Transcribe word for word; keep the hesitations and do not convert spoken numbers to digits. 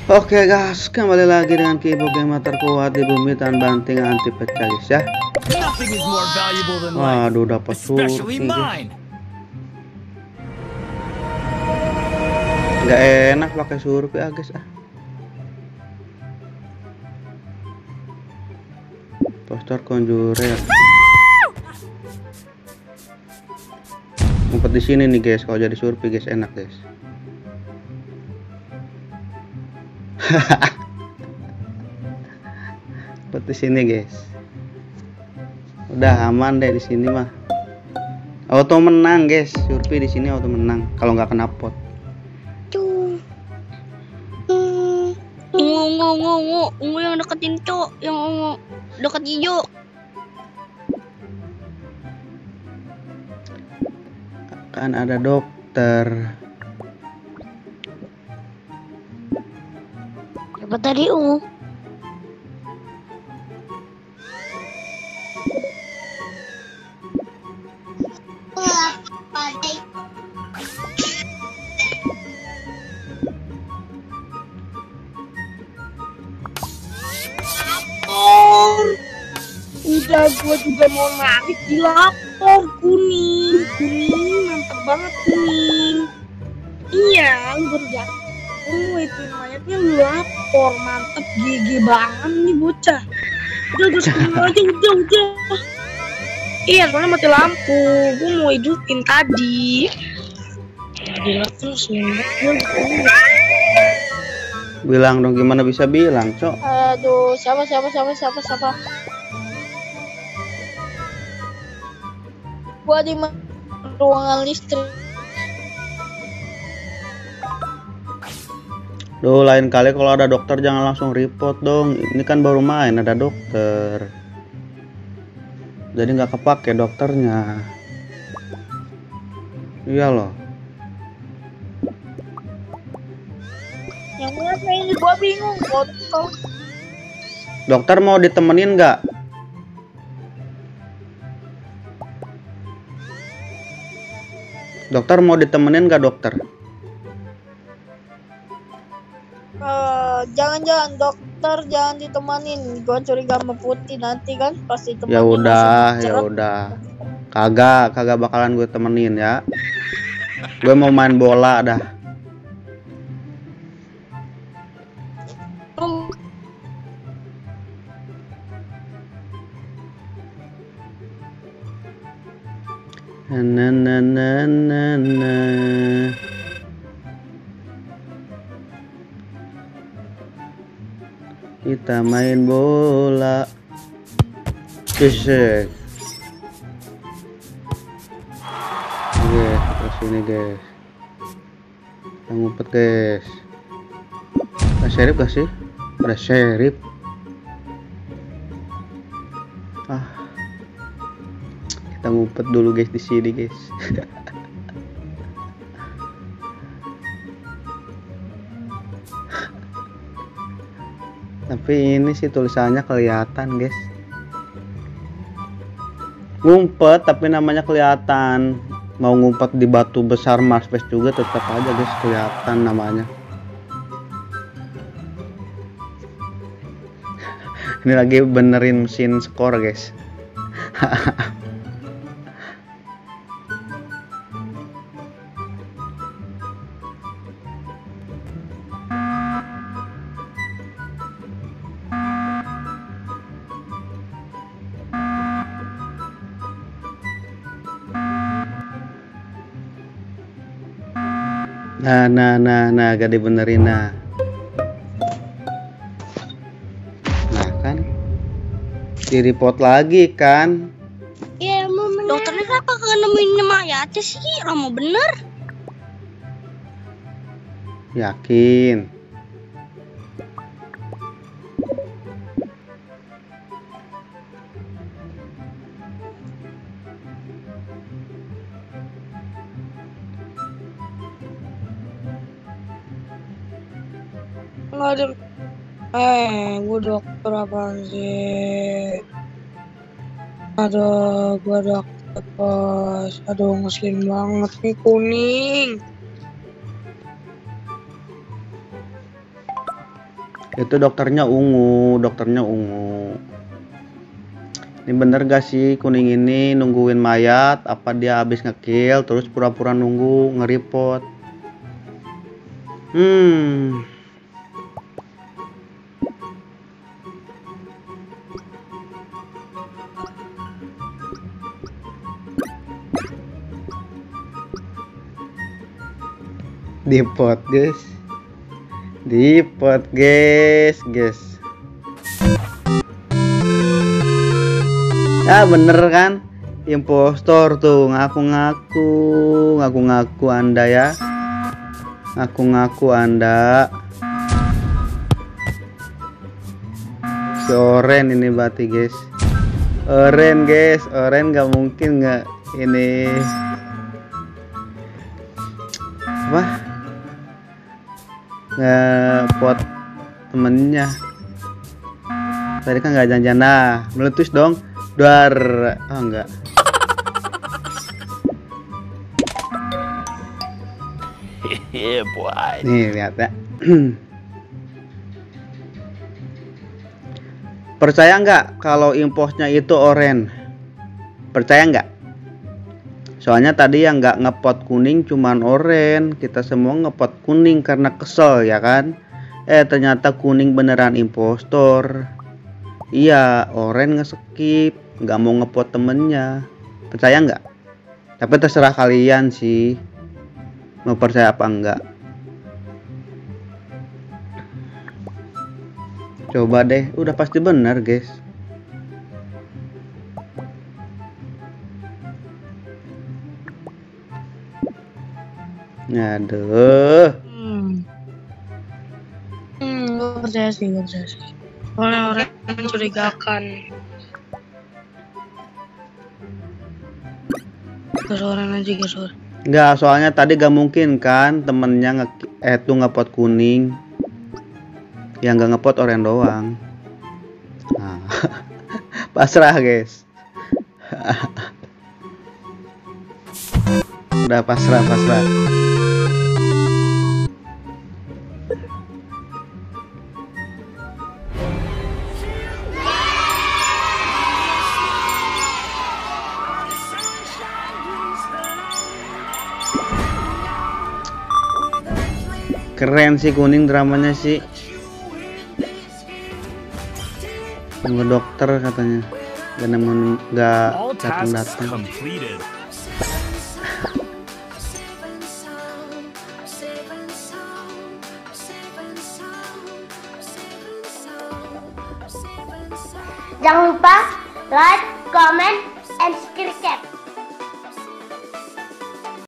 Oke guys, kembali lagi dengan keyboard gamer terkuat di bumi tan banting anti pecah guys ya. Waduh, dapat surpi guys. Nggak enak pakai surpi ah guys ah. Poster conjurer. Ngumpet di sini nih guys, kalau jadi surpi guys enak guys. Seperti sini guys. Udah aman deh di sini mah. Auto menang guys, surpi di sini auto menang kalau nggak kena pot. Tuh. Ungu ungu ungu ungu yang deketin cok, yang ungu deket hijau. Kan ada dokter. Apa tadi ungu? Udah gua juga mau narik di lapor. Kuning kuning mantep banget kuning. Iya lu baru jatuh. Oh itu mayatnya lu lapor, mantep gigi banget nih bocah. Udah gue sepuluh aja udah udah. Iya soalnya mati lampu, gue mau hidupin tadi. Gila terus gue. Bilang dong, gimana bisa bilang cok? Aduh siapa siapa siapa siapa siapa. Gua di ruangan listrik. Duh, lain kali kalau ada dokter jangan langsung report dong. Ini kan baru main ada dokter. Jadi nggak kepake dokternya. Iya loh. Yang mana ini gua bingung kok. Dokter mau ditemenin nggak? Dokter mau ditemenin nggak dokter? Jangan-jangan dokter jangan ditemanin, gua curiga sama Putih nanti kan pasti temenin. Ya udah, ya udah. Kagak, kagak bakalan gue temenin ya. Gue mau main bola dah. Na na na na na. Kita main bola. Fisik. Guys, terus sini guys. Kita ngumpet guys. Ada sheriff gak sih? Ada sheriff. Ah. Kita ngumpet dulu guys di sini guys. Tapi ini sih tulisannya kelihatan guys. Ngumpet tapi namanya kelihatan. Mau ngumpet di batu besar Marspace juga tetap aja guys kelihatan namanya. Ini lagi benerin mesin skor guys. Nah, nah, nah, nah, gak dibenerin nah. Nah kan, di report lagi kan? Iya mau bener. Dokternya kenapa kagak nemuin mayatnya sih? Lama bener. Yakin? Nggak ada. Eh, gue dokter apaan sih? Aduh, gue dokter bos. Aduh, ngeselin banget nih kuning. Itu dokternya ungu, dokternya ungu. Ini bener gak sih kuning ini nungguin mayat? Apa dia habis ngekill terus pura-pura nunggu nge-report? Hmm. Dipot guys, dipot guys, guys. Ya bener kan, impostor tuh ngaku-ngaku, ngaku-ngaku Anda ya, ngaku-ngaku Anda. Si Oren ini berarti guys, Oren guys, Oren nggak mungkin nggak ini apa? Ngepot temennya tadi kan nggak janjian. Nah meletus dong, dar. Oh enggak. Yeah, boy. Nih lihat ya. Percaya nggak kalau imposnya itu Oren? Percaya nggak? Soalnya tadi yang nggak ngepot kuning cuman Oren. Kita semua ngepot kuning karena kesel ya kan. Eh ternyata kuning beneran impostor. Iya, Oren nge-skip, nggak mau ngepot temennya. Percaya nggak? Tapi terserah kalian sih, mau percaya apa enggak. Coba deh, udah pasti benar guys. Aduh. Hmm. Hmm, gue percaya sih, gue percaya sih. Orang-orang mencurigakan. Gas orang aja, gas orang. Enggak, soalnya tadi gak mungkin kan temennya nge eh tuh ngepot kuning. Yang gak ngepot Oren doang. Nah, pasrah guys. Udah pasrah, pasrah. Keren sih kuning dramanya sih. Tunggu dokter katanya. Gak nemu, gak All datang tasks datang. completed. Jangan lupa like, comment, and subscribe.